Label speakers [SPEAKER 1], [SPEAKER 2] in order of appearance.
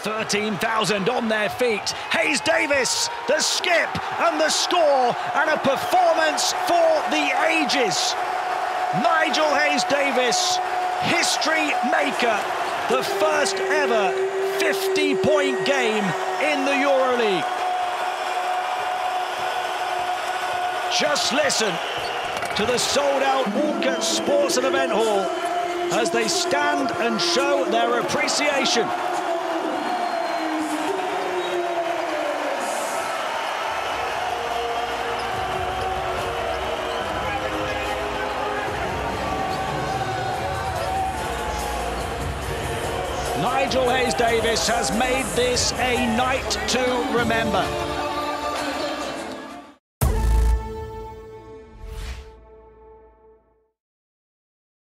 [SPEAKER 1] 13,000 on their feet. Hayes Davis, the skip and the score, and a performance for the ages. Nigel Hayes Davis, history maker, the first ever 50-point game in the EuroLeague. Just listen to the sold-out Walker Sports and Event Hall as they stand and show their appreciation. Nigel Hayes Davis has made this a night to remember.